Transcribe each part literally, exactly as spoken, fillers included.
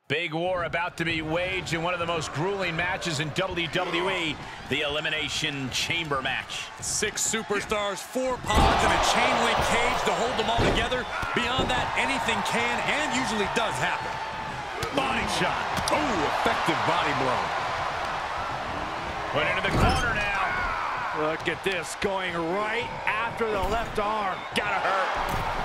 Big war about to be waged in one of the most grueling matches in W W E, the Elimination Chamber match. Six superstars, four pods, and a chain link cage to hold them all together. Beyond that, anything can and usually does happen. Body shot. Oh, effective body blow. Put into the corner now. Look at this, going right after the left arm. Gotta hurt.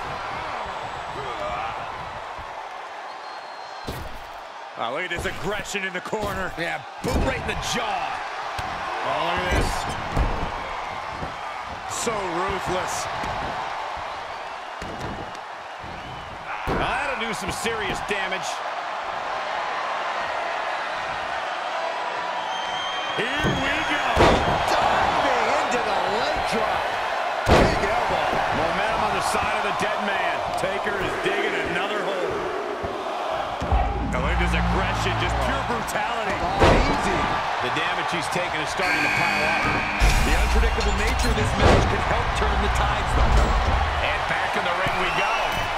Oh, look at this aggression in the corner. Yeah, boot right in the jaw. Oh, look at this. So ruthless. Now, that'll do some serious damage. Here we go. Diving into the leg drop. Big elbow. Momentum on the side of the dead man. Taker is digging another hole. Now, look at this aggression, just pure brutality. Oh, easy. The damage he's taken is starting to pile up. The unpredictable nature of this match could help turn the tides, though. And back in the ring we go.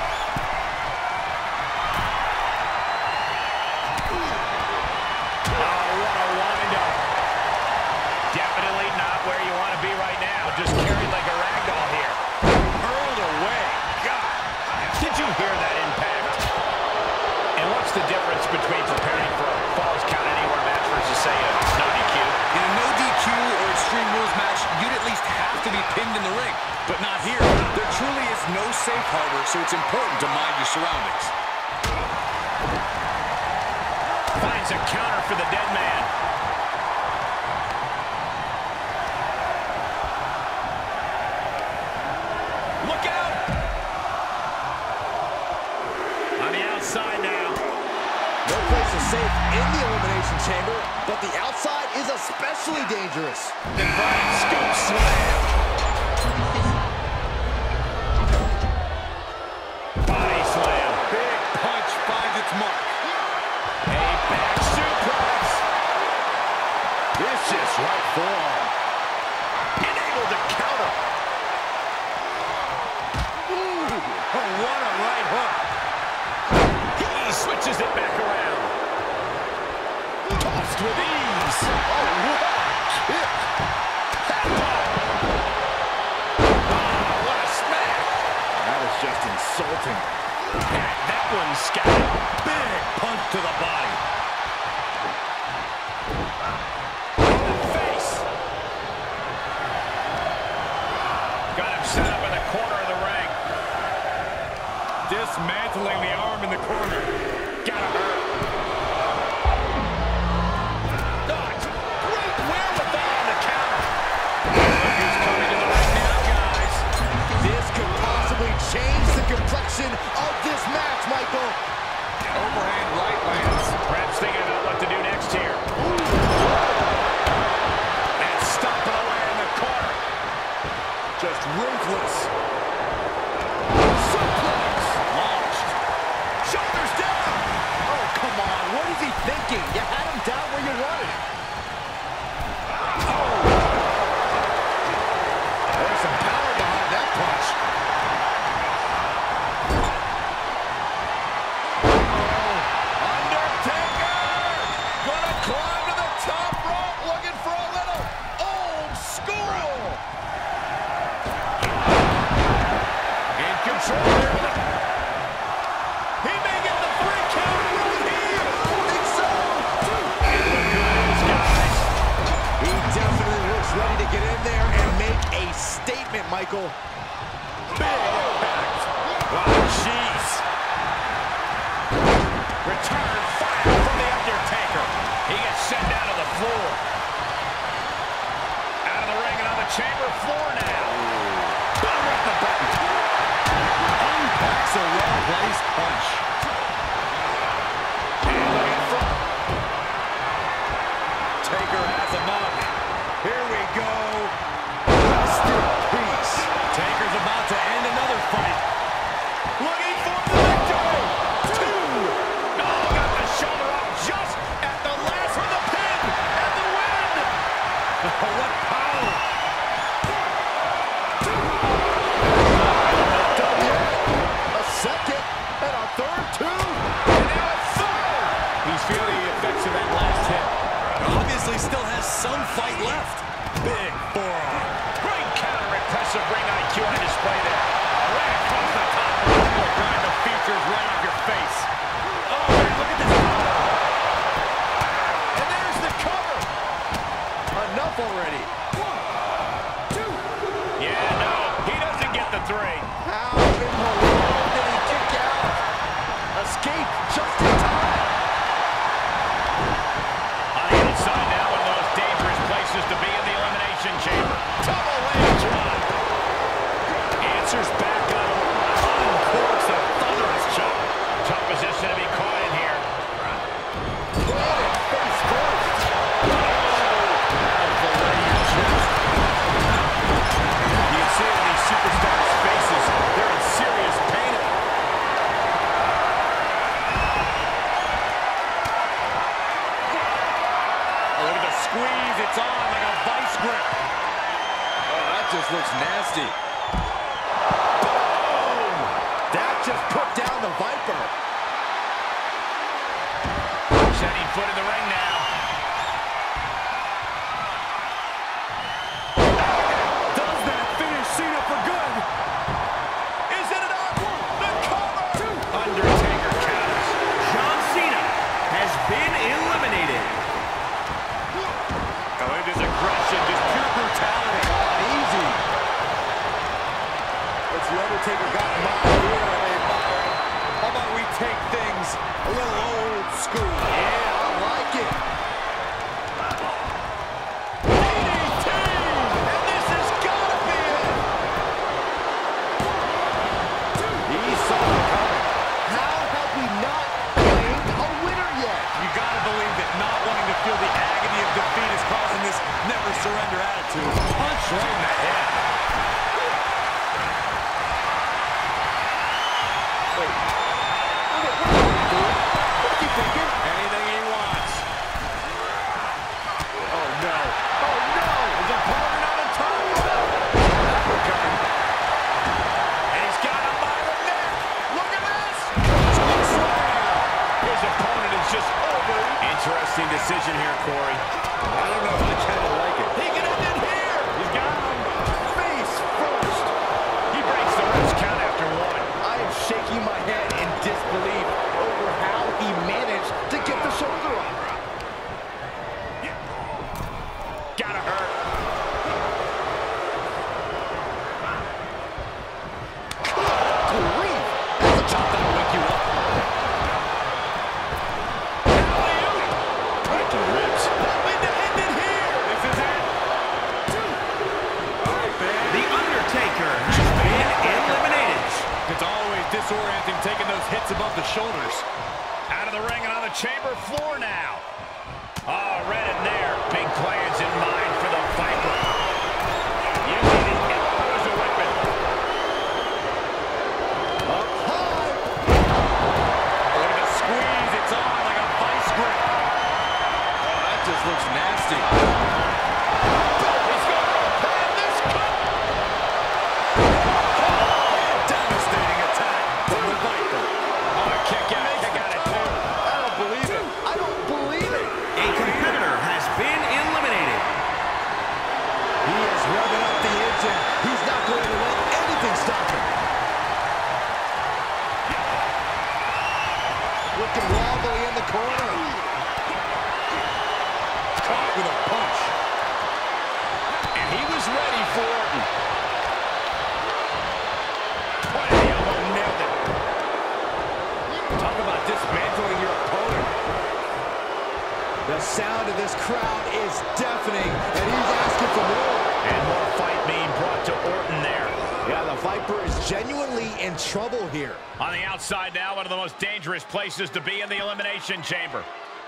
Oh, what a wind-up. Definitely not where you want to be right now. Just carried like a ragdoll here. Hurled away. God. Did you hear that impact? And what's the difference between preparing for a Falls Count Anywhere match versus, say, a no D Q? In a no D Q or Extreme Rules match, you'd at least have to be pinned in the ring. But not here. There truly is no safe harbor, so it's important to mind your surroundings. Finds a counter for the dead man. Look out! On the outside now. No place is safe in the Elimination Chamber, but the outside is especially dangerous. Divine scoop slam. Body slam. Big punch finds its mark. A back suplex. Vicious right forearm. Enabled to counter. Ooh, oh, what a right hook. He switches it back around. Tossed with ease. Oh, what a kick. Oh, what a smack. That is just insulting. And that one's scattered. Big punch to the body. Face. Got him set up in the corner of the ring. Dismantling the arm in the corner. Gotta hurt. Dodge. Great wherewithal on the counter. Look who's coming to the ring now, guys. This could possibly change the complexion of this match, Michael. Overhand right lands. Perhaps thinking about what to do next here. And stomping away in the corner. Just ruthless. Suplex. Launched. Shoulders down. Oh, come on. What is he thinking? You had him down where you wanted him. Oh. There's some power behind that punch. Undertaker! Gonna climb to the top rope, looking for a little old school. In control here. He may get the three count right here. I think so. And look who it is, guys. He definitely looks ready to get in there and make a statement, Michael. Big impact. Wow, jeez. Return fire from the Undertaker. He gets sent down to the floor. Out of the ring and on the chamber floor now. Boom with the button. Unpacks a well-placed punch. And look in front. Taker has him up. Here we go. Rest in peace. Taker's about to end another fight. Looking for the victory. Two. Oh, got the shoulder up just at the last for the pin. And the win. What power. A second and a third, too. And now a third. he still has some fight left. Big forearm. Great counter, impressive ring I Q on display there. Right across the top. Will grind the features right off your face. Oh, man, look at this. And there's the cover. Enough already. One, two. Yeah, no, he doesn't get the three. How in the world did he kick out? Escape just in time. On the outside now, one of the most dangerous places to be in the Elimination Chamber. Double leg drop. Answers back up. Uncorks a thunderous chop. Tough position to be caught in here. Planted face first. You can see it in these superstars' faces. They're in serious pain. Oh, look at the squeeze. It's on like a vice grip. Oh, that just looks nasty. Boom! That just put down the Viper. Setting foot in the ring now. Does that finish Cena for good? Is it enough? The cover! Undertaker counters. John Cena has been eliminated. Oh, it is aggression, just pure brutality. Not easy. What's the Undertaker got in mind here? Hey, Byron, how about we take things a little old school? Yeah, I like it. D D T! And this has got to be it! He saw it coming. How have we not claimed a winner yet? You gotta believe that not wanting to feel the agony of defeat is causing this never surrender attitude. Punch right in the head. What's he thinking? Anything he wants. Oh, no. Oh, no. His opponent on the top. And he's got him by the neck. Look at this. His opponent is just over. Interesting decision here, Corey. I don't know. I kind of like it. He can end it here. He's got him. Face first. He breaks the ref's count after one. I am shaking my head in disbelief over how he managed to get the shoulder up. Gotta hurt. Grief. That's a chop that'll wake you up. Right to the ribs. Hoping to end it here. This is it. The Undertaker has been eliminated. It's always disorienting taking those hits above the shoulders. Out of the ring and on the chamber floor now. Oh, red in there. Big plans in mind for the Viper. Using the elbow as a weapon. Up high. Look at the squeeze. It's on like a vice grip. Oh, that just looks nasty. He's going to pin this cut. Devastating attack from the Viper. Oh, a kick out. Kick out at two. I don't believe it. I don't believe it. A competitor has been eliminated. He is revving up the engine. He's not going to let anything stop him. Looking wobbly in the corner. Caught with a punch. And he was ready for Orton. Point of the elbow, nailed it. Talk about dismantling your opponent. The sound of this crowd is deafening, and he's asking for more. And more fight being brought to Orton there. Yeah, the Viper is genuinely in trouble here. On the outside now, one of the most dangerous places to be in the Elimination Chamber.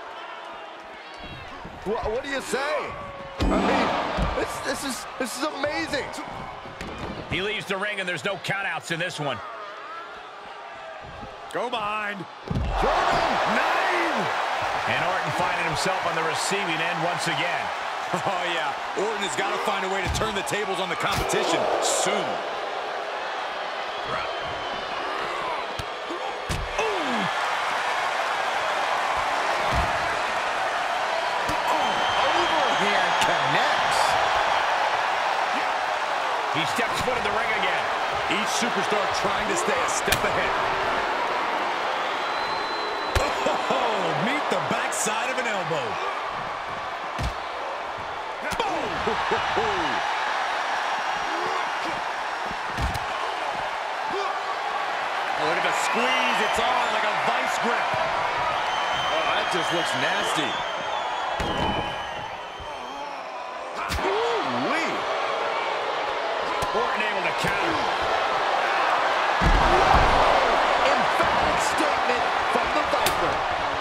What, what do you say? I mean, this, this is this is amazing. He leaves the ring, and there's no countouts in this one. Go behind. Nine. And Orton finding himself on the receiving end once again. Oh, yeah. Orton has got to find a way to turn the tables on the competition soon. Over superstar trying to stay a step ahead. Oh, meet the backside of an elbow. Boom! Oh, look at the squeeze. It's on like a vice grip. Oh, that just looks nasty. Ooh-wee. Orton able to counter. Emphatic statement from the Viper.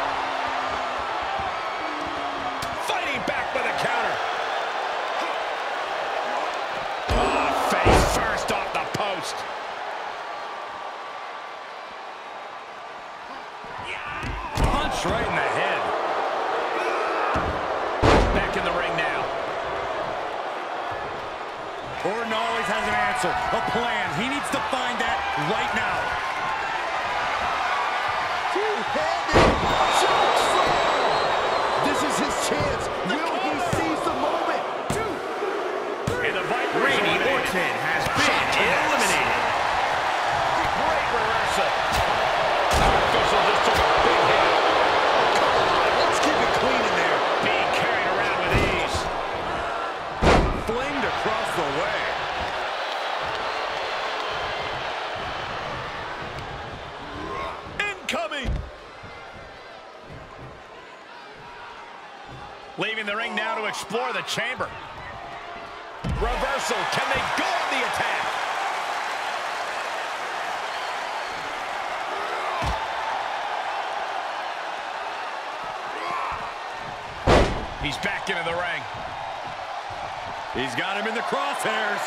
Fighting back with a counter. Oh, face first off the post. Punch right in the head. Back in the ring now. Orton always has an answer, a plan. He needs to find that right now. Two-handed choke slam. This is his chance. Will he seize the moment? And the Viper Randy Orton has been eliminated. Great reversal. Our official just took a big hit. Let's keep it clean in there. Being carried around with ease. Flamed across the way. Incoming. Leaving the ring now to explore the chamber. Reversal. Can they go on the attack? He's back into the ring. He's got him in the crosshairs.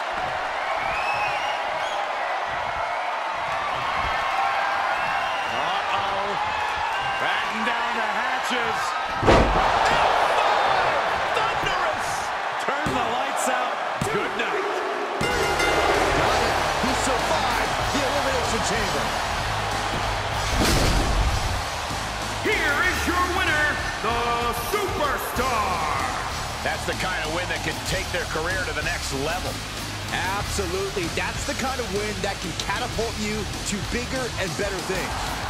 Uh-oh. Batten down the hatches. Thunderous. Turn the lights out. Good night. Got it. He survived the Elimination Chamber. Here is your winner, the Superstar. That's the kind of win that can take their career to the next level. Absolutely. That's the kind of win that can catapult you to bigger and better things.